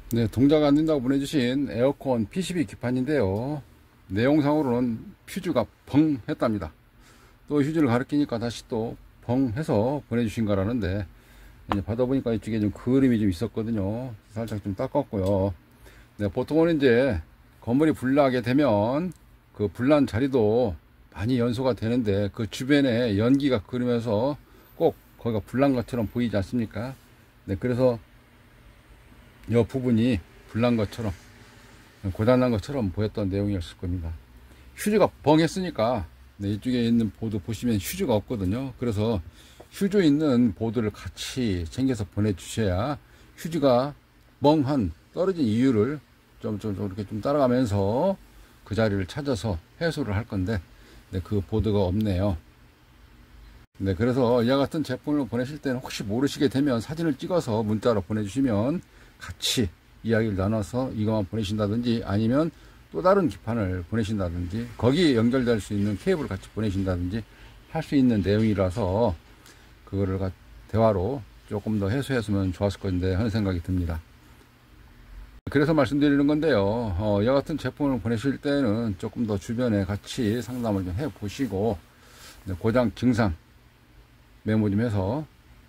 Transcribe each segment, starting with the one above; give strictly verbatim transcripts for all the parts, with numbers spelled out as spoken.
네, 동작 안 된다고 보내주신 에어컨 피시비 기판인데요. 내용상으로는 퓨즈가 벙 했답니다. 또 휴즈를 가리키니까 다시 또 벙 해서 보내주신 거라는데, 이제 받아보니까 이쪽에 좀 그림이 좀 있었거든요. 살짝 좀 닦았고요. 네, 보통은 이제 건물이 불나게 되면 그 불난 자리도 많이 연소가 되는데, 그 주변에 연기가 그리면서 꼭 거기가 불난 것처럼 보이지 않습니까? 네, 그래서 이 부분이 불난 것처럼, 고장난 것처럼 보였던 내용이었을 겁니다. 휴즈가 벙했으니까, 네, 이쪽에 있는 보드 보시면 휴즈가 없거든요. 그래서 휴즈 있는 보드를 같이 챙겨서 보내주셔야 휴즈가 멍한 떨어진 이유를 좀, 좀, 좀 이렇게 좀 따라가면서 그 자리를 찾아서 해소를 할 건데, 네, 그 보드가 없네요. 네, 그래서 이와 같은 제품을 보내실 때는 혹시 모르시게 되면 사진을 찍어서 문자로 보내주시면 같이 이야기를 나눠서 이것만 보내신다든지, 아니면 또 다른 기판을 보내신다든지, 거기에 연결될 수 있는 케이블을 같이 보내신다든지 할 수 있는 내용이라서 그거를 대화로 조금 더 해소했으면 좋았을 건데 하는 생각이 듭니다. 그래서 말씀드리는 건데요, 어, 이와 같은 제품을 보내실 때는 조금 더 주변에 같이 상담을 좀 해 보시고, 네, 고장 증상 메모 좀 해서,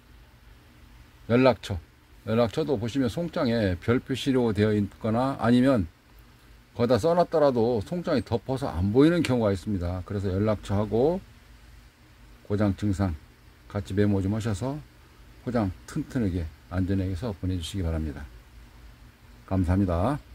연락처 연락처도 보시면 송장에 별 표시로 되어 있거나, 아니면 거기다 써놨더라도 송장이 덮어서 안 보이는 경우가 있습니다. 그래서 연락처하고 고장 증상 같이 메모 좀 하셔서 포장 튼튼하게 안전하게 해서 보내주시기 바랍니다. 감사합니다.